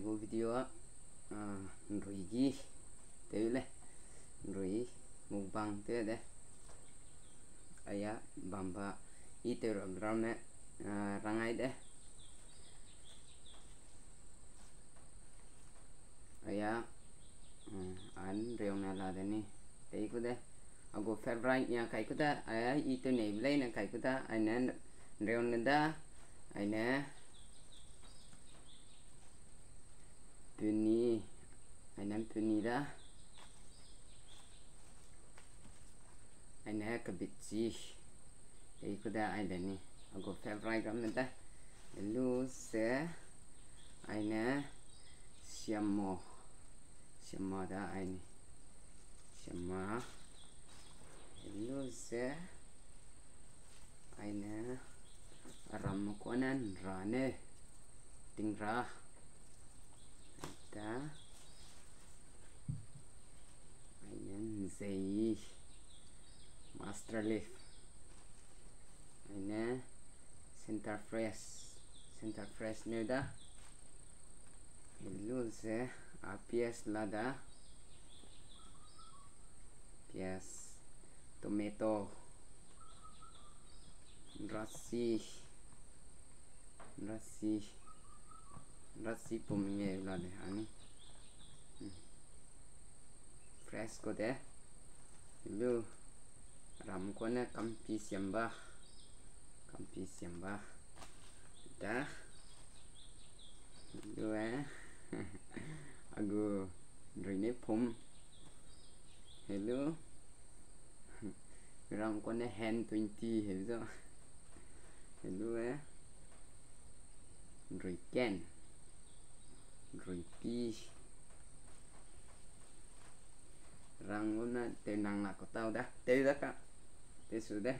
go video rui gi tele rui mukbang te de aya bamba ite rame rangai de aya an reong na la de ni tei ko de ago favorite nya kai ko da aya ite nei blai na kai ko da aina reong na da aina puni aina puni da aina kabitsi tei ko da aina ni ago favorite ram na da lu se aina siamo da aini siama lu se aina ram konan rane tingra da aina zei master leaf aina center fresh ne da lu se pias lada pias tomato rasi pumye lada ani fresh ko de lu ram ko na kampi siamba da lu agu rine pum hello ram ko na hand 20 hello rồi ken rồi pi rang una te nang na ko tao da te da ka te su de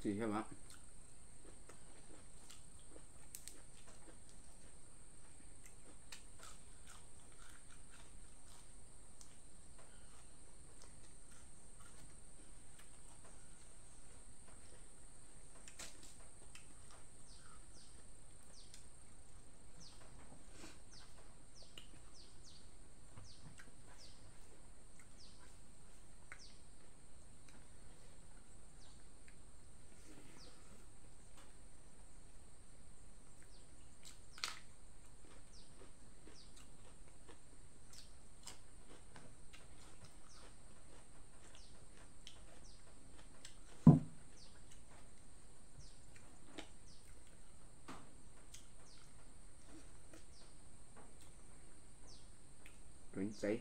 Sì, che va. Đúng giấy.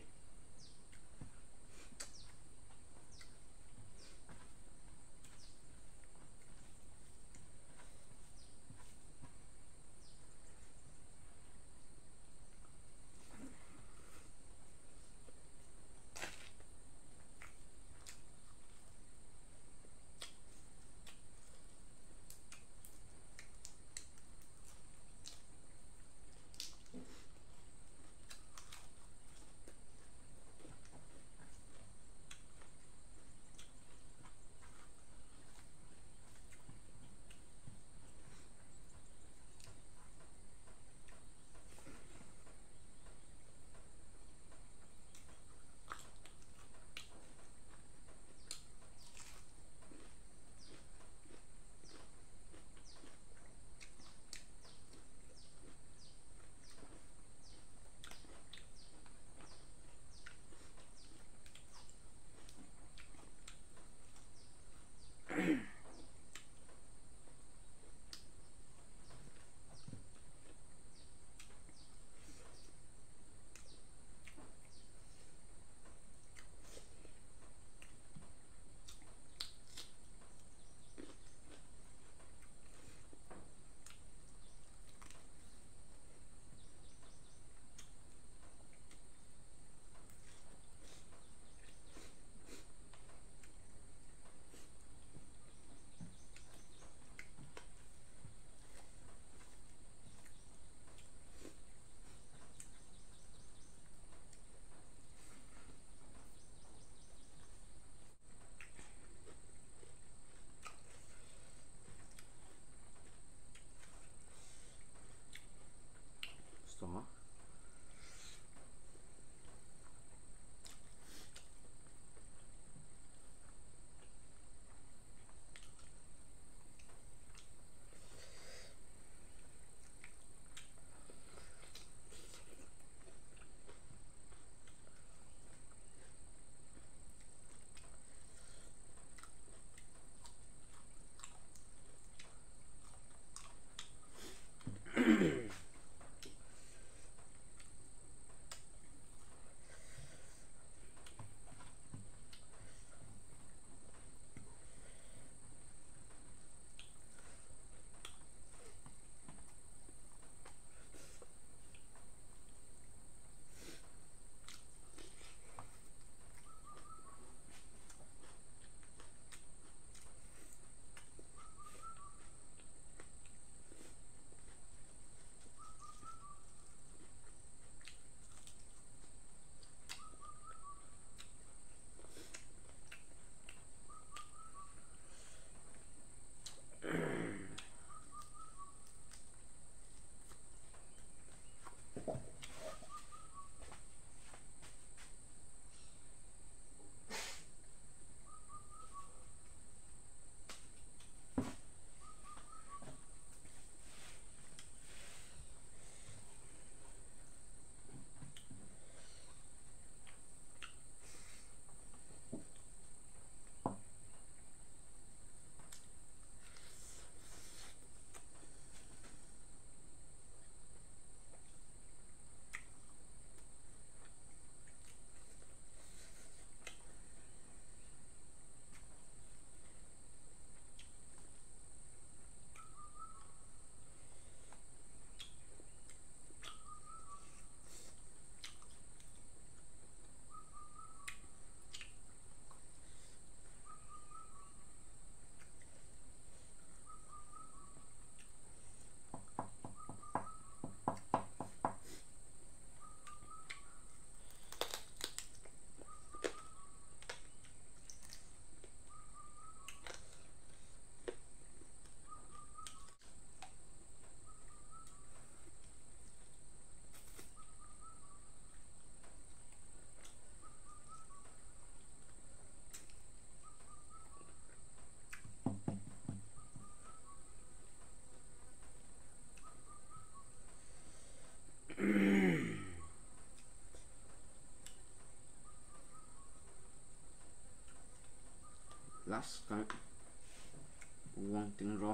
gas kan uang ting ro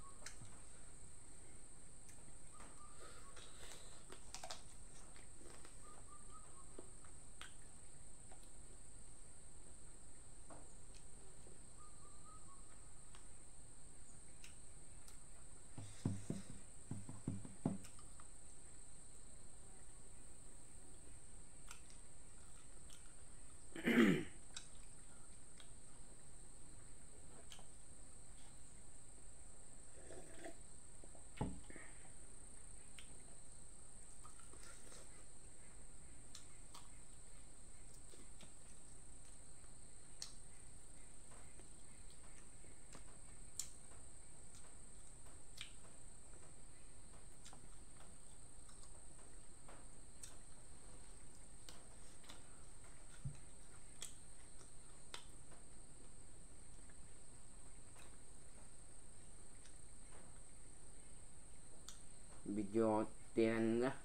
video tiền đó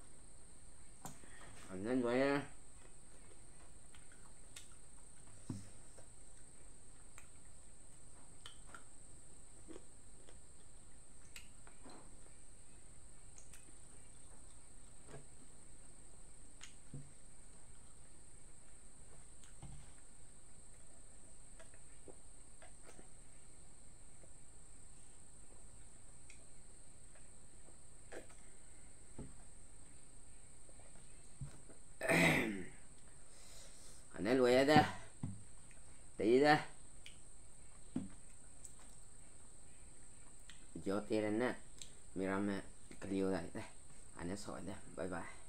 nên vậy anh luya dah tí dah video tiền nè mirame kêu lại đây anh sỏi dah bye bye